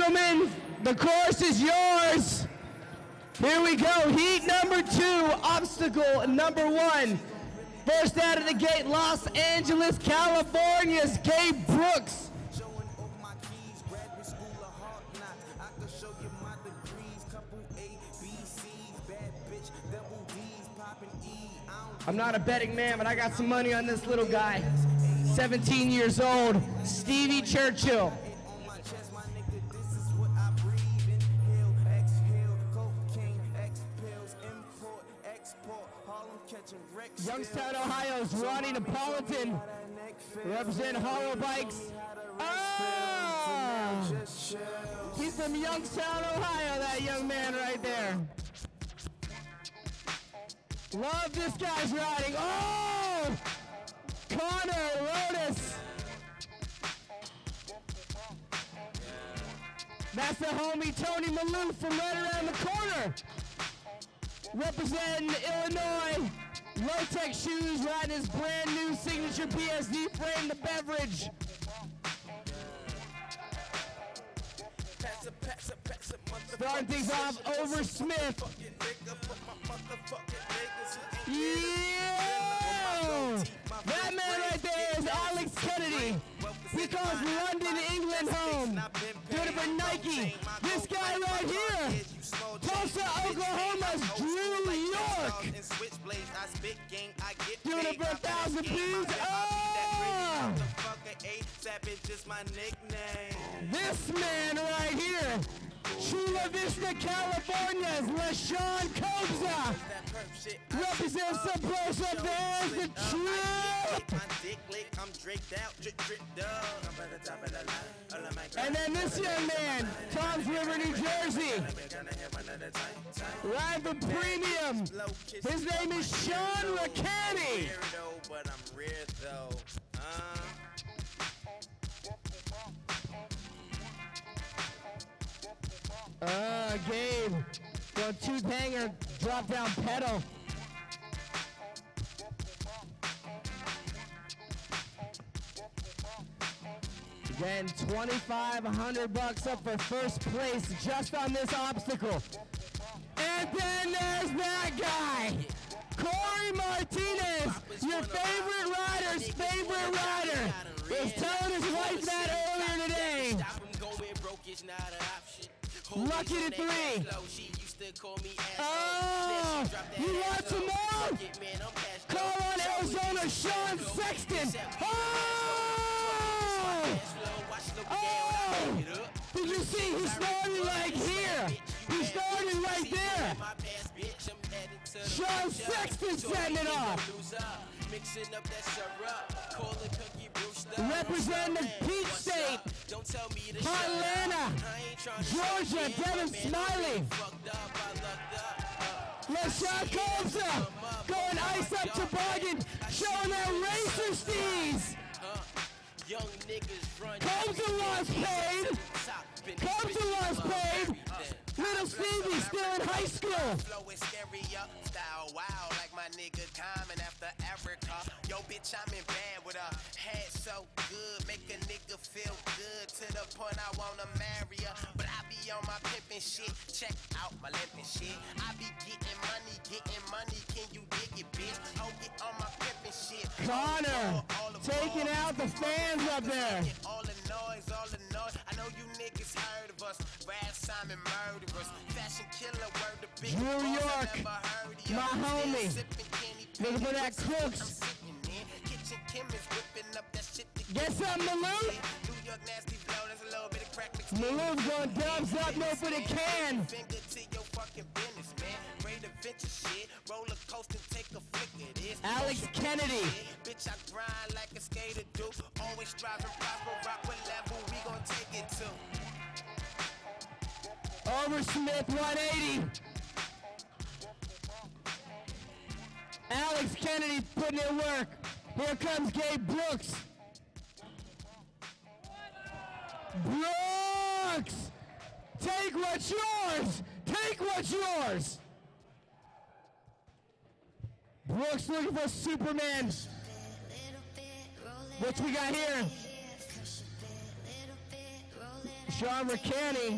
gentlemen, the course is yours. Here we go. Heat number 2, obstacle number 1. First out of the gate, Los Angeles, California's Gabe Brooks. I'm not a betting man, but I got some money on this little guy. 17 years old, Stevie Churchill. Youngstown, Ohio's Ronnie Napolitan, representing Hollow Bikes. Oh! He's from Youngstown, Ohio, that young man right there. Love this guy's riding. Oh! Connor Lotus. That's the homie Tony Maloof from right around the corner. Representing Illinois. Low-tech shoes, riding his brand new signature PSD frame, the beverage. Starting things off over Smith. Yeah! That man right there is Alex Kennedy. He calls London, England home. Doing it for Nike. This guy right here, Tulsa, Oklahoma's Drew York. Doing it for 1,000 views. Oh! This man right here, Chula Vista, California's LaShawn Kobza. Represents some place up there as the trip. And then this young man, Toms River, New Jersey. Ride for Premium. His name is Sean Ricani. Gabe, going tooth hanger, drop down pedal. Again, $2,500 up for first place just on this obstacle. And then there's that guy, Corey Martinez, your favorite rider's favorite rider, was telling his wife that earlier today. Lucky to 3. Oh, you want some more? Call on Arizona, Sean Sexton. Oh! Oh! Did you see? He started like here. He started right there. Sean Sexton setting it off. Representing the Peach State, Atlanta, Georgia, Devin Smiley. LaShawn Kobza going ice up toboggan, showing their racer steeds. Kobza was paid. Kobza was paid. Little Stevie still in high school. My nigga coming after Africa. Yo, bitch, I'm in band with her. Head so good, make a nigga feel good to the point I wanna marry her. But I be on my pimpin' shit. Check out my limpin' shit. I be getting money. Can you dig it, bitch? Oh, get on my pimpin' shit. Connor taking out the fans up there. All the noise. I know you niggas heard of us. Brad Simon murderers. Fashion killer, word to big. Drew York, my homie. Looking for that Crooks. Get some, Maloof. Maloof going dubs up, nobody can. Alex Kennedy. Bitch, I grind like a skater do. Always striving, prosper, rock what level we gon' take it to. Over Smith, 180. Alex Kennedy putting in work. Here comes Gabe Brooks. Brooks! Take what's yours! Take what's yours! Brooks looking for Superman. What we got here? Sean Ricani.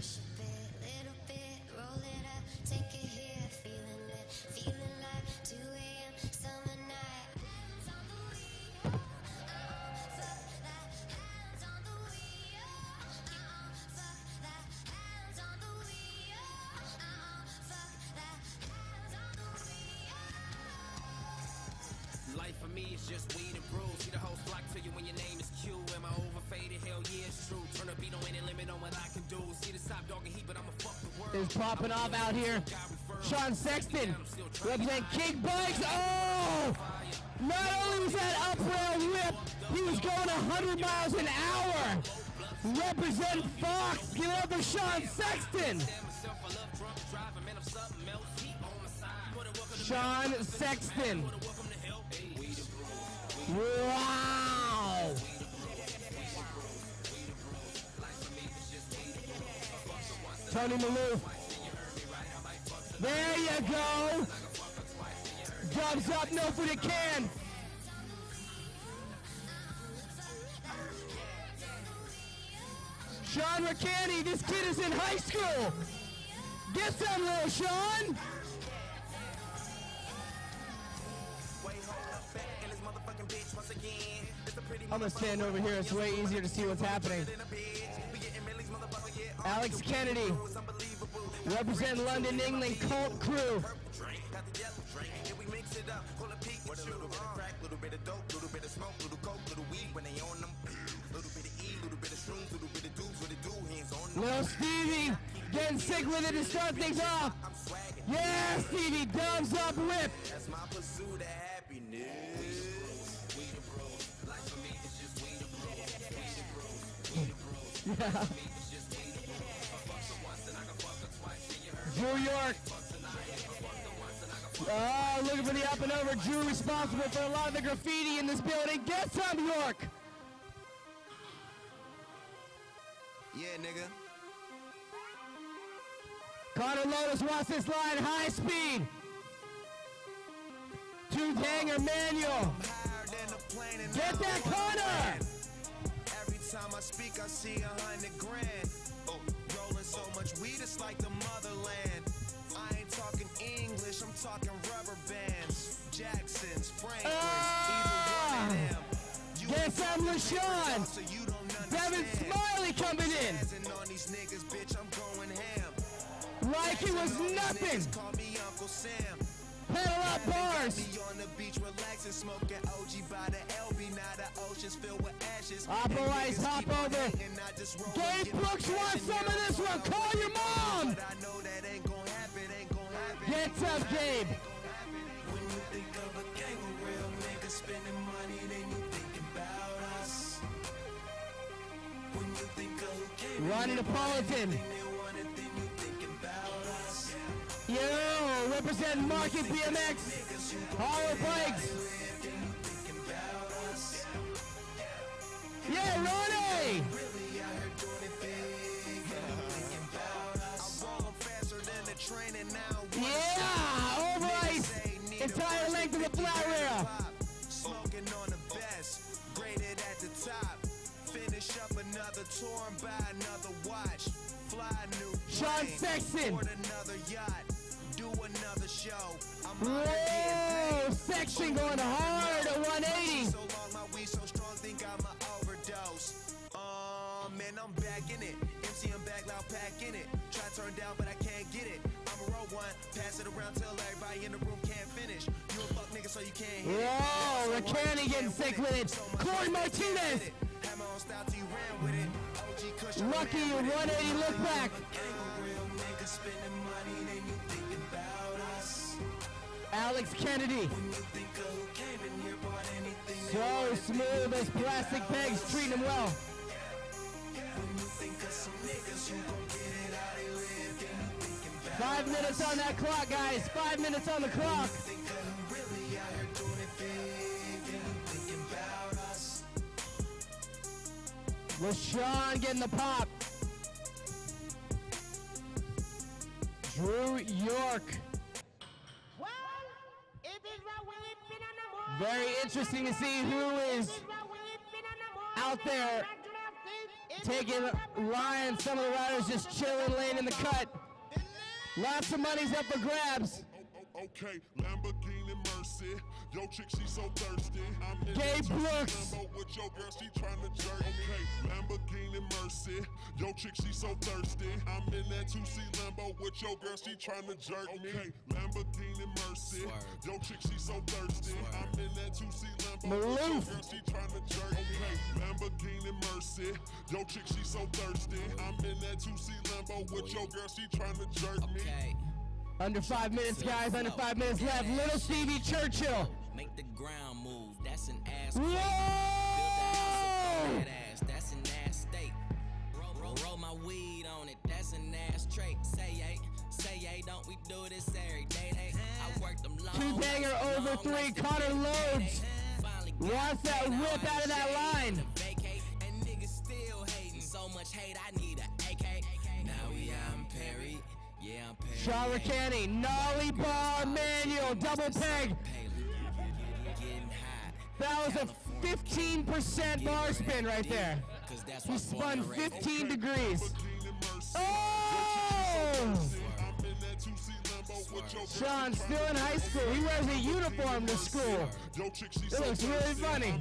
Life for me is just weed and brews. See the whole flock to you when your name is Q. Am I overfaded? Hell yeah, it's true. Turn a beat on any limit on what I can do. See the top dog and heat, but I'ma fuck the world. Is popping off out here. Sean Sexton represent King Bikes. Oh! Not only was that up rail whip, he was going 100 miles an hour. Represent Fox. Give it up for Sean Sexton. Sean Sexton. Wow! Tony Maloof. There you go. Dubs up, no for the can. Sean Ricani, this kid is in high school. Get some, little Sean. I'm gonna stand over here. It's way easier to see what's happening. Alex Kennedy, represent London, England, Cult Crew. Little Stevie getting sick with it to start things off. Yeah, Stevie, dubs up, whip. That's my pursuit of happiness. Yeah. Drew York. Oh, looking for the up and over. Drew responsible for a lot of the graffiti in this building. Get some, York. Yeah, nigga. Connor Lotus wants this line high speed. Tooth hanger manual. Get that, Connor. Every time I speak, I see 100 grand. Rolling so much weed, it's like the motherland. I ain't talking English, I'm talking rubber bands. Jacksons, Franklins, either one of them. Get some, LaShawn. So you don't Devin Smiley coming in. on these niggas, bitch, I'm going ham. Like it was nothing. Call me Uncle Sam. Pedal up bars. Me on the beach, relaxing, smoking OG by the LB. Now the ocean's filled with ashes. Oppo Ice, hop over. Gabe Brooks wants some of this one. Call your mom. But I know that ain't gonna happen, ain't gonna happen. Get some, Gabe. When you think of a gang of real niggas spending money, then you think about us. When you think of who came Ronnie Napolitan. they wanted, then you thinking about us. Yo, represent Market BMX. Hollow Bikes. Yeah, Ronnie. Really out here doing it big, thinking about us. I'm rolling faster than the train and now Yeah, over ice. Entire length of the flat rail. smoking on the best, graded at the top. Finish up another tour and buy another watch. Fly new Sean plane, Sexton. board another yacht, do another show. I'm Whoa, Section going hard at 180. so long, my weed so strong, think I'ma overdose. Man, I'm back in it. MC, I'm back, loud pack in it. Try to turn down, but I can't get it. I'm a roll one, pass it around till everybody in the room can't finish. You a fuck nigga, so you can't hit it. Whoa, Ricani getting sick with it. Corey Martinez. Had my own style till you ran with it. OG Kush, Lucky 180 look back. real niggas spending money, then you thinking about us. Alex Kennedy. When you think of who came in here, bought anything. So smooth as plastic pegs, treating him well. When you think of some niggas, you gon' get it how they live, then you thinking about 5 minutes on that clock, guys. 5 minutes on the clock. think of who really out here doing it big, then you thinking about us. LaShawn getting the pop. Drew York. Very interesting to see who is out there taking lines. Some of the riders just chilling, laying in the cut. Lots of money's up for grabs. Okay, Lamborghini Mercy. Yo, chick, she so thirsty. I'm in Gabe that Brooks. Lambo with your girl, she tryna jerk. Okay, Lamborghini Mercy. Yo, chick, she so thirsty. I'm in that 2C Lambo with your girl, she tryna jerk me. Okay, Lamborghini Mercy. Yo, chick, she so thirsty. I'm in that 2C Lambo with your girl, she tryna jerk. Okay, Lamborghini Mercy. Yo, chick, she so thirsty. I'm in that 2C Lambo with your girl, she tryna jerk me. Under 5 minutes, guys. Under 5 minutes left. Little Stevie Churchill. Make the ground move. That's an ass. Whoa! Build the house up on that ass. That's an ass steak. Roll my weed on it. That's an ass trait. Say yay, don't we do this every day? I worked them long. Two banger over 3. Connor Loads wants that whip out of that line. And niggas still hating. So much hate, I need an AK. Now we out in Perry. Yeah, I'm Perry. Sean Ricani, Nolly Bar Manual, double peg. That was a 15% bar spin right there. He spun 15 degrees. Oh! Sean, still in high school. He wears a uniform to school. It looks really funny.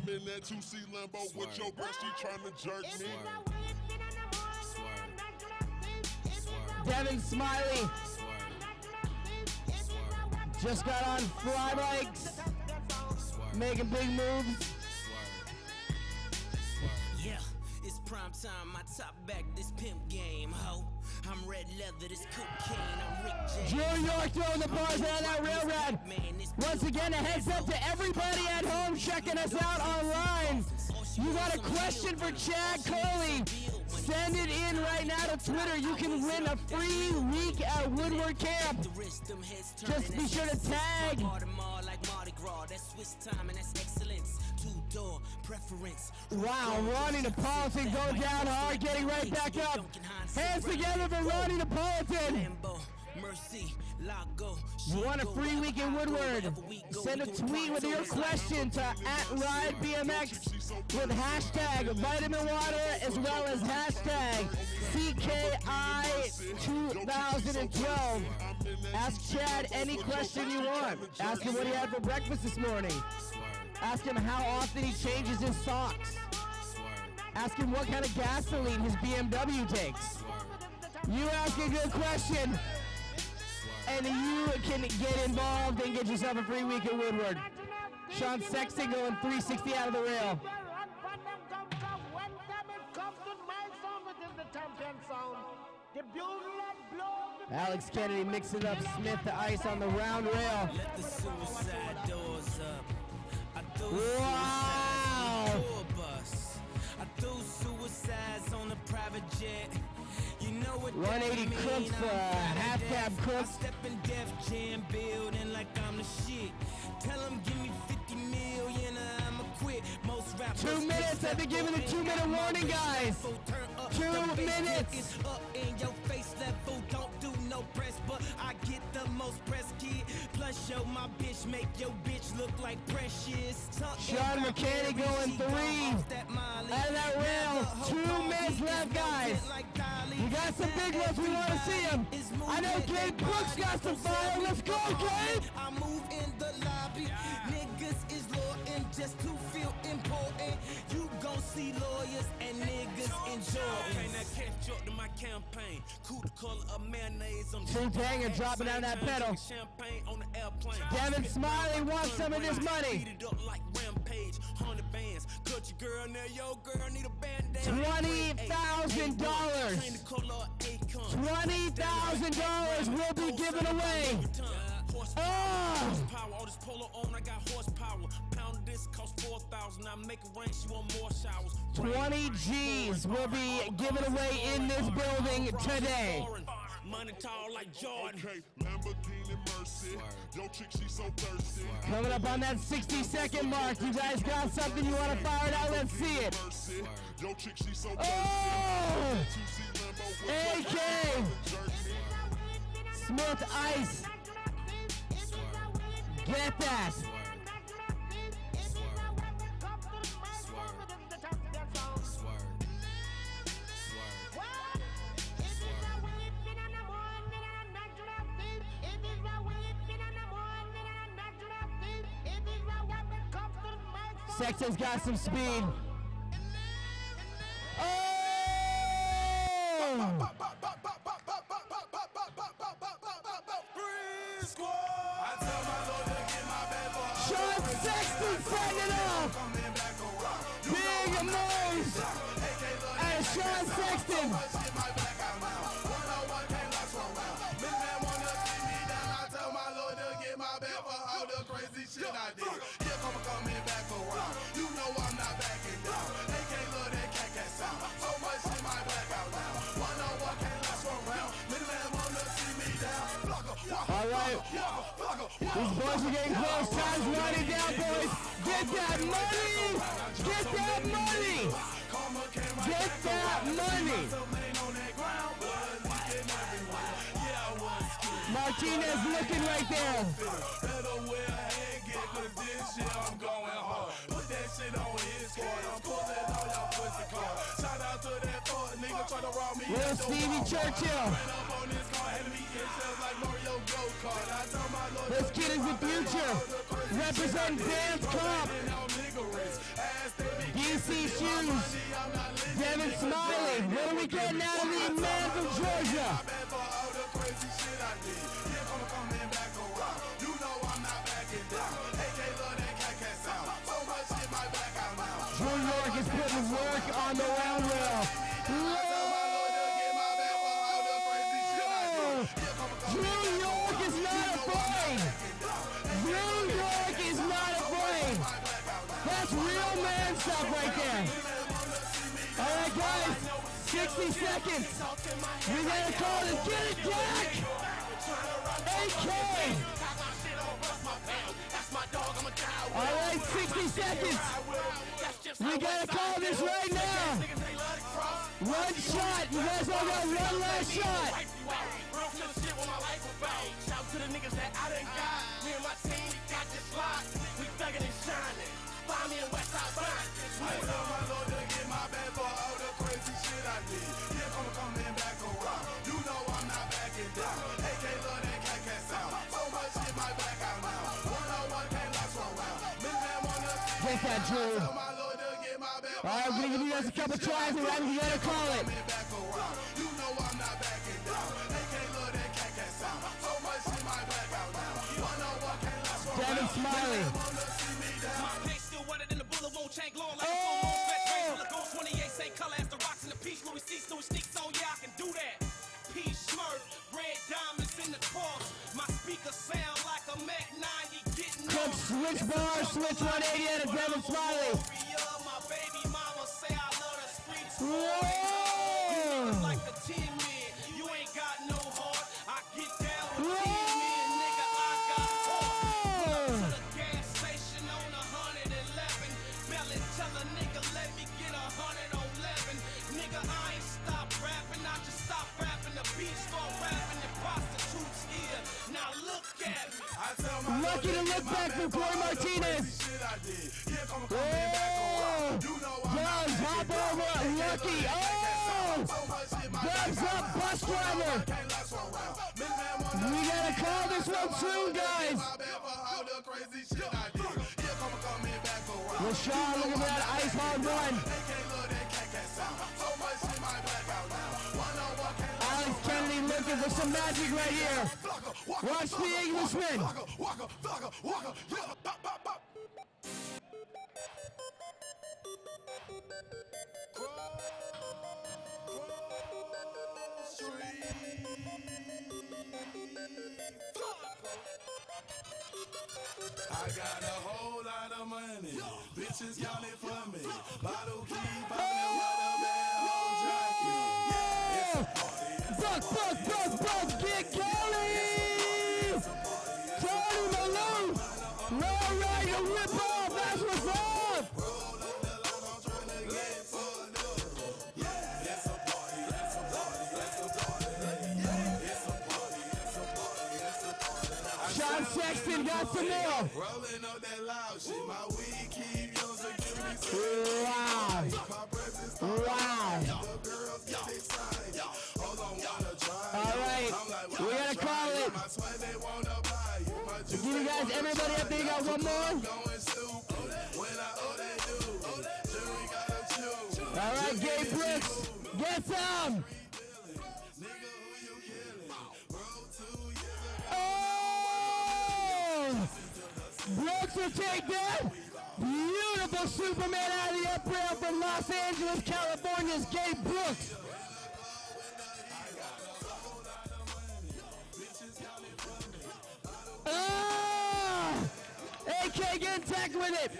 Devin Smiley just got on fly bikes, making big moves. Yeah, it's prime time. My top back this pimp game, ho. I'm red leather, this cocaine. I'm Rick James. Drew York throwing the bars out of that railroad. Once again, a heads up to everybody at home checking us out online. You got a question for Chad Coley? Send it in right now to Twitter. You can win a free week at Woodward Camp. Just be sure to tag. Wow, Ronnie Napolitan going down hard, getting right back up. Hands together for Ronnie Napolitan. You want a free week in Woodward? Send a tweet with your question to @RideBMX with hashtag vitamin water as well as hashtag CKI2012. Ask Chad any question you want. Ask him what he had for breakfast this morning. Ask him how often he changes his socks. Ask him what kind of gasoline his BMW takes. You ask a good question, and you can get involved and get yourself a free week at Woodward. Sean Sexton going 360 out of the rail. Alex Kennedy mixing up Smith to ice on the round rail. Let the suicide doors up. I threw Wow! suicides on a bus. I threw suicides on a private jet. You know what 180 that Crooks mean? for I'm half proud of cab that. Crooks. I step in Def Jam building like I'm the shit. Tell them give me 50 million or I'ma quit. Most rappers 2 minutes. I've been giving a 2-minute warning, guys. 2 minutes. Up in your face level, don't do no press, but I get the most press, kid. Plus, yo, my bitch make your bitch look like precious. Sean McKinney going 3 out of that rail. 2 minutes left, guys. We got some big ones. We want to see them. I know Gabe Brooks got some fire. Let's go, Gabe. I move in the lobby. Niggas is loyal just to feel important. You gon' see lawyers and niggas enjoy. Catch up to my campaign. Cool color of mayonnaise. True Tanger dropping down that pedal. Champagne on the airplane. Devin Smiley wants some of this money. Beat it up like Rampage. 100 bands. Cut your girl now. Yo, girl need a band-aid. $20,000. $20,000 will be given away. Horsepower, all this polo on, I got horsepower. Pound of this cost 4,000. I make it rain, she want more showers. 20 G's will be given away in this building today. Money tall like Jordan. Okay, Lamborghini Mercy. Yo, chick, she so thirsty. Coming up on that 60-second mark. You guys got something you want to fire it out? Let's see it. Yo, chick, she so Oh! AK! Smith Ice. Get that. Sexton's got some speed. Oh! Sean Sexton setting it off. Big moves. And Sean Sexton. All right, these boys are getting close. Time's winding down, boys. Get that money! Get that money! Get that money! Martinez looking right there. Little Stevie Churchill. This kid is the future. Represent Dance Comp. DC Shoes. Devin Smiley. What are we getting out of the man from Georgia? Drew York is putting work on the round rail. Drew York is not afraid. Drew York is not afraid. That's real man stuff right there. All right, guys, 60 seconds. We gotta call it. Get it, Jack. AK. All right, 60 seconds. We gotta call this right now. One shot. You guys all got one last shot. Shout to the niggas that I done got. Me and my team got this locked. We thuggin' and shining. Find me in Westside Burn. I tell my Lord to get my bad for all the crazy shit I did. Yeah, I'm coming back around. You know I'm not backing down. AK love that cat sound. So much shit my back out now. 101 can't last one round. Get that, Drew. All right, we're gonna give you guys a couple tries and then we gotta call it. You know I'm not backing down. AK love that cat sound. So much shit my back out now. 101 can't last one round. Devin Smiley. My pace still wetter than the bullet won't change glowing like a full moon. Fetch rays on the ghost 28 same color as the rocks in the peach. Louis C. Louis sneaks, so yeah, I can do that. Peach Smurf, red diamonds in the cross. My speakers sound like a Mac 90 getting Cook switch bar, switch 180 at a Devin Smiley. My baby mama say I love the streets. Whoa! Like the 10 men, you ain't got no heart. I get down with 10 men, nigga, I got heart. To the gas station on 111. Belly tell a nigga, let me get 111. Nigga, I ain't stop rapping, I just stop rapping. The beat start rapping, and prostitutes here. Now look at me. Lucky to look back for Corey Martinez. Oh! Does hop over, Lucky. Oh! Dubs up, bus driver. We gotta call this one soon, guys. Rashawn looking for that ice hard run. Alex Kennedy looking for some magic right here. Watch the Englishman. I got a whole lot of money. Bitches count it for me. Bottle keep popping with a bad old jockey. Buck, get Kelly! Tony Malone! Low rider, whip off, that's what's up! Sean Sexton got some more! Rolling up that loud shit, my weed keep your security. Wow! Wow! Alright, we gotta call it. Give you guys, everybody up there, you got one more? that sound? Oh! Brooks will take that. Beautiful Superman out of the up rail from Los Angeles, California's Gabe Brooks. Oh! AK getting tackled with it.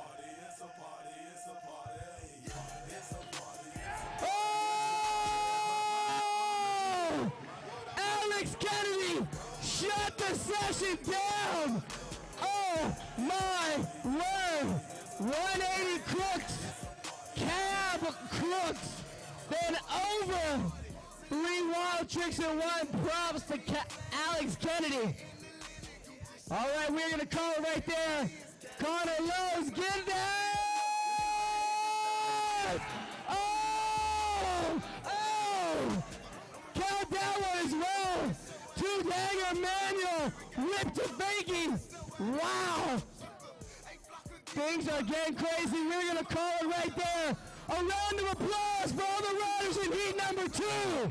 Oh! Alex Kennedy shut the session down. Oh my word. 180 crooks. Cab crooks. Then over 3 wild tricks and 1 props to Alex Kennedy. All right, we're going to call it right there. Connor Lowe's, get that! Oh! Oh! Count that one as well. 2-dagger manual, whip to faking. Wow! Things are getting crazy. We're going to call it right there. A round of applause for all the riders in heat number 2.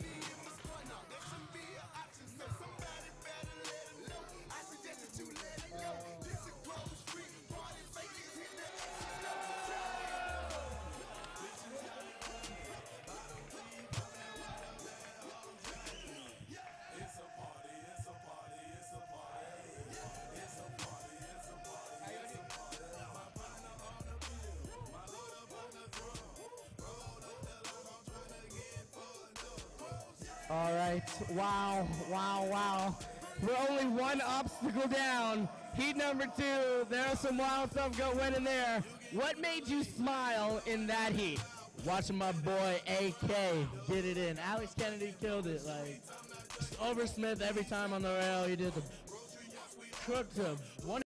All right, wow, wow, wow. We're only 1 obstacle down. Heat number 2, there's some wild stuff going in there. What made you smile in that heat? Watching my boy AK get it in. Alex Kennedy killed it. Like, over Smith every time on the rail. He did the crook to 1